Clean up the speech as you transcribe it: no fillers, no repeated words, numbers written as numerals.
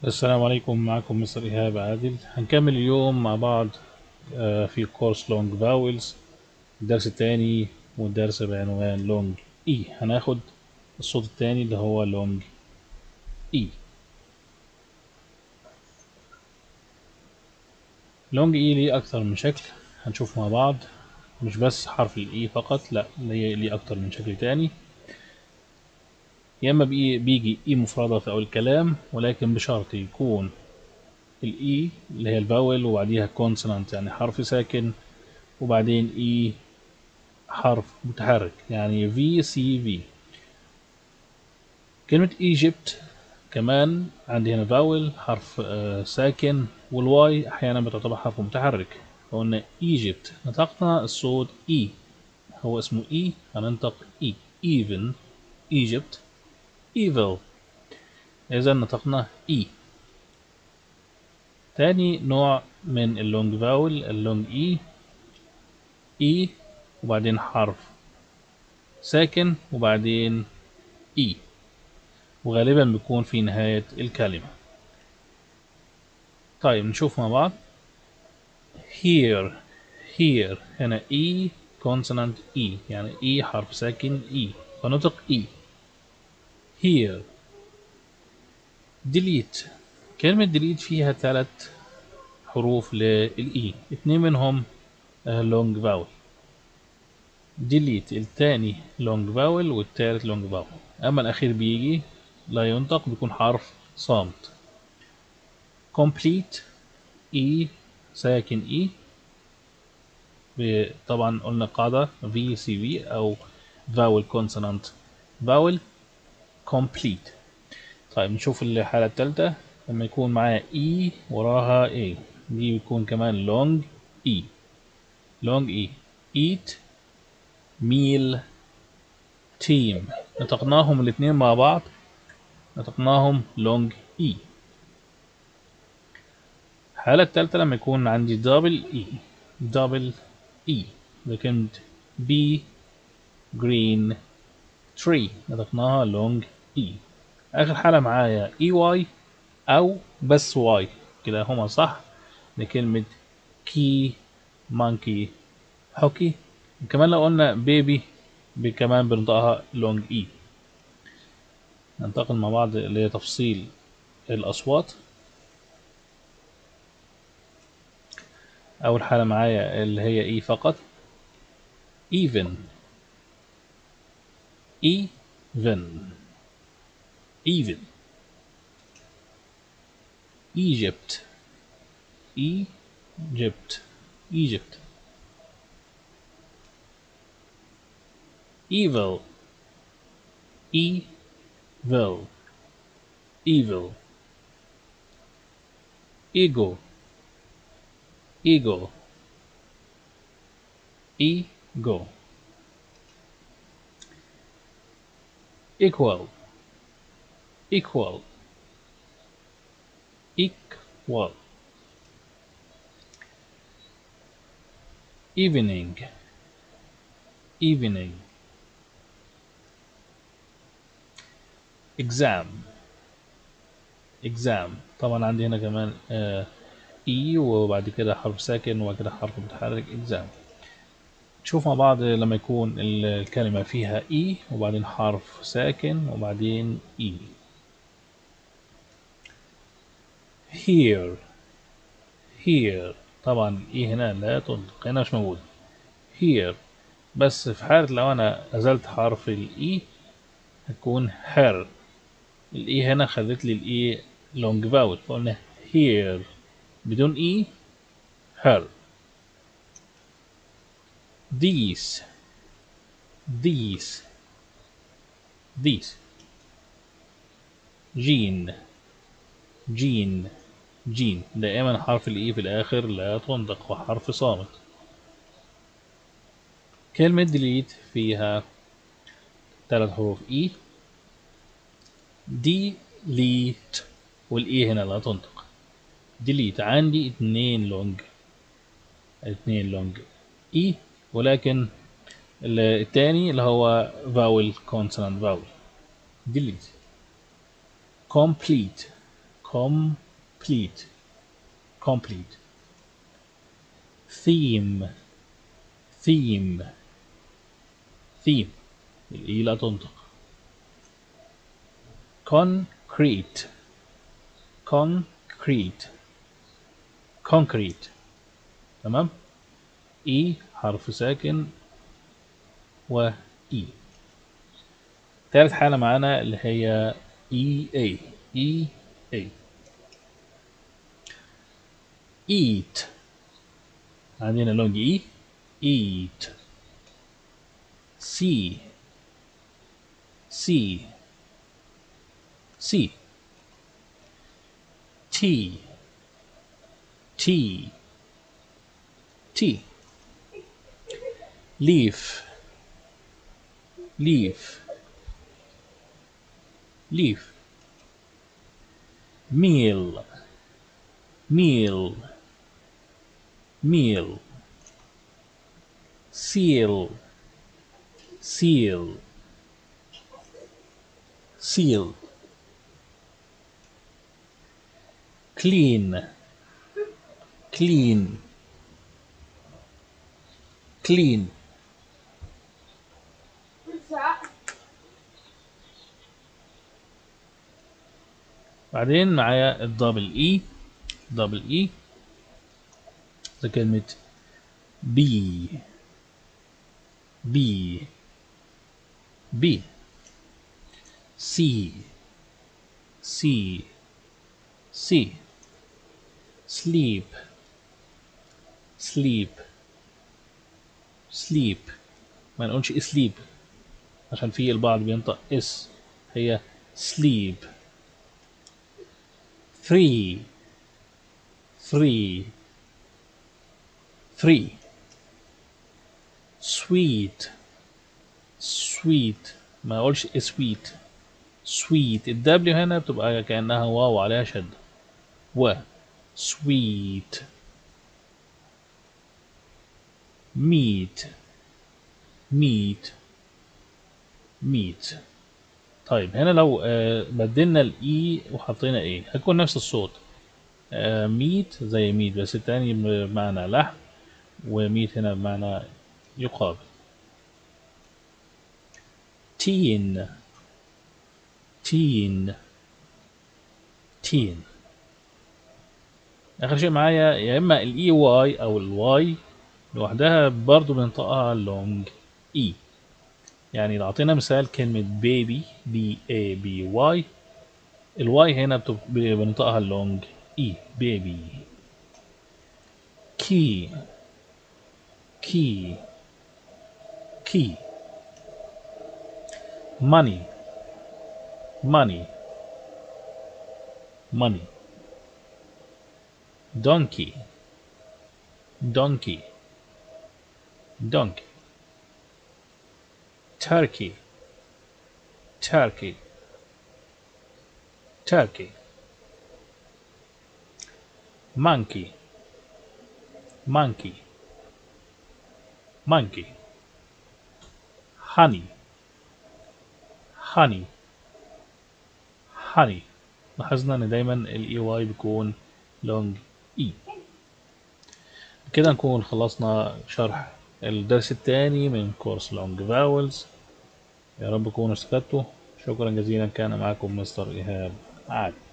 السلام عليكم، معكم مستر إيهاب عادل. هنكمل اليوم مع بعض في كورس لونج فاولز الدرس الثاني، والدرس بعنوان لونج إي. هناخد الصوت الثاني اللي هو لونج إي. لونج إي ليه أكتر من شكل هنشوف مع بعض، مش بس حرف الإي فقط، لا ليه أكتر من شكل تاني. يا إما بيجي إي مفردة في أول الكلام، ولكن بشرط يكون الإي اللي هي الفاول وبعديها كونسونانت يعني حرف ساكن، وبعدين إي حرف متحرك يعني في سي في. كلمة ايجيبت كمان عندي هنا فاول حرف ساكن، والواي احيانا بتعتبر حرف متحرك. قلنا ايجيبت نطقنا الصوت اي، هو اسمه اي هننطق اي. even ايجيبت evil، اذا نطقنا اي. تاني نوع من اللونج فاول اللونج اي، اي وبعدين حرف ساكن وبعدين اي، وغالبا بيكون في نهاية الكلمة. طيب نشوف مع بعض. here here هنا E consonant E يعني E حرف ساكن E فنطق E. here delete، كلمة delete فيها 3 حروف للإي، 2 منهم long vowel. delete الثاني long vowel والثالث long vowel، أما الأخير بيجي لا ينطق، بيكون حرف صامت. complete E ساكن E، طبعا قلنا قاعدة VCV أو vowel consonant vowel complete. طيب نشوف الحالة الثالثة، لما يكون معايا E وراها A، دي بيكون كمان long E. long E eat meal team، نطقناهم الاثنين مع بعض، نطقناهم long E. الحالة الثالثة لما يكون عندي double E بكلمة B green tree، نطقناها long E. آخر حالة معايا EY أو بس واي، كلاهما صح، لكلمة كي مانكي هوكي. كمان لو قلنا بيبي كمان بنطقها لونج إي. ننتقل مع بعض لتفصيل الأصوات. أول حالة معايا اللي هي إي فقط، even even even Egypt Egypt Egypt evil evil evil ego ego ego equal equal equal evening evening exam exam. طبعا عندي هنا كمان اي وبعد كده حرف ساكن وبعد كده حرف متحرك exam. نشوف مع بعض لما يكون الكلمة فيها اي وبعدين حرف ساكن وبعدين اي. here here طبعا اي هنا لا تنطق، هنا مش موجود here، بس في حالة لو انا ازلت حرف الاي هتكون her. الاي هنا خدت لي الاي لونج فاول، فقلنا here بدون اي her. these these these جين جين جين، دائما حرف الاي في الاخر لا تنطق وحرف صامت. كلمة delete فيها 3 حروف اي، delete والاي هنا لا تنطق. delete عندي 2 لونج اي، ولكن الثاني اللي هو vowel consonant vowel. delete complete complete complete. theme theme theme الإي لا تنطق. concrete concrete concrete. تمام. إي حرف ساكن و إي. ثالث حالة معانا اللي هي EA EA eat. عندنا لونج E eat. see see see. tea tea tea. leaf leaf leaf. meal meal meal. seal seal seal. clean clean clean. بعدين معايا الدبل اي دبل اي زي كلمة بي بي بي. سي سي سي. sleep sleep sleep. ما نقولش sleep عشان في البعض بينطق اس، هي sleep. three three three. sweet sweet ما اقولش sweet sweet. الدبليو هنا بتبقى كأنها واو عليها شد و sweet. meat meat meat. طيب هنا لو بدلنا الاي وحطينا ايه هيكون نفس الصوت. ميت زي ميت بس التاني بمعنى لحم، وميت هنا بمعنى يقابل. teen teen teen. اخر شيء معايا يا اما الاي واي او الواي لوحدها برضو بننطقها لونج اي. يعني لو اعطينا مثال كلمة بيبي بي اي بي واي، الواي هنا بننطقها لونج اي بيبي. كي كي كي. money money money. donkey donkey donkey. turkey turkey turkey. monkey monkey monkey. honey honey honey. لاحظنا ان دايما الاي واي بيكون لونج اي. كده نكون خلصنا شرح الدرس الثاني من كورس لونج فاولز. يا رب تكونوا استفدتوا. شكرا جزيلا. كان معكم مستر إيهاب عادل.